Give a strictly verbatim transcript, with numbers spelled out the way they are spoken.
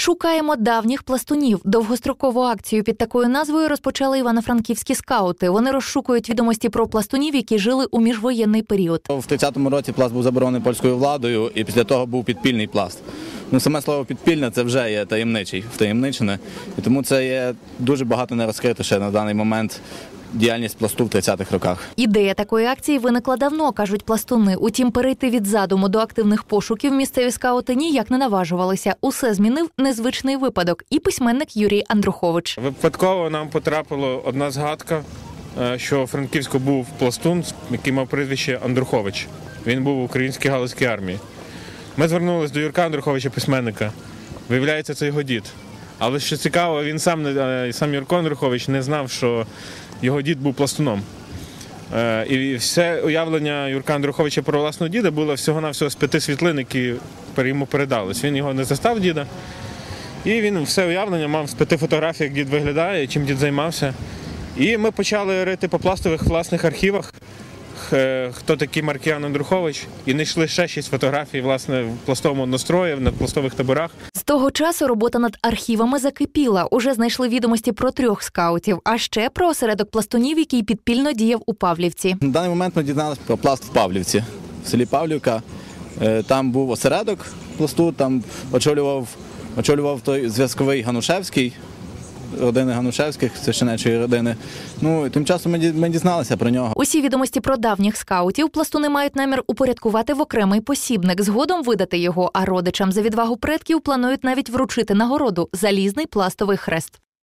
Шукаємо давніх пластунів. Довгострокову акцію під такою назвою розпочали івано-франківські скаути. Вони розшукують відомості про пластунів, які жили у міжвоєнний період. В тридцятому році пласт був заборонений польською владою, і після того був підпільний пласт. Ну, саме слово «підпільне» – це вже є таємничий, втаємничене. І тому це є дуже багато не розкрито ще на даний момент діяльність пласту в тридцятих роках. Ідея такої акції виникла давно, кажуть пластуни. Утім, перейти від задуму до активних пошуків місцеві скаути ніяк не наважувалися. Усе змінив незвичний випадок. І письменник Юрій Андрухович. Випадково нам потрапила одна згадка, що у Франківську був пластун, який мав прізвище Андрухович. Він був в Українській галицькій армії. Ми звернулися до Юрка Андруховича, письменника. Виявляється, це його дід. Але що цікаво, він сам, сам Юрко Андрухович не знав, що його дід був пластуном. І все уявлення Юрка Андруховича про власного діда було всього-навсього з п'яти світлин, які йому передались. Він його не застав, діда. І він все уявлення мав з п'яти фотографій, як дід виглядає, чим дід займався. І ми почали рити по пластових власних архівах, хто такий Маркіян Андрухович, і знайшли ще шість фотографій, власне, в пластовому однострої, на пластових таборах. З того часу робота над архівами закипіла. Уже знайшли відомості про трьох скаутів, а ще про осередок пластунів, який підпільно діяв у Павлівці. На даний момент ми дізналися про пласт в Павлівці, в селі Павлівка. Там був осередок пласту, там очолював, очолював той зв'язковий Ганушевський, родини Ганушевських, священичої родини. Ну, тим часом ми, ми дізналися про нього. Усі відомості про давніх скаутів пластуни мають намір упорядкувати в окремий посібник, згодом видати його, а родичам за відвагу предків планують навіть вручити нагороду – залізний пластовий хрест.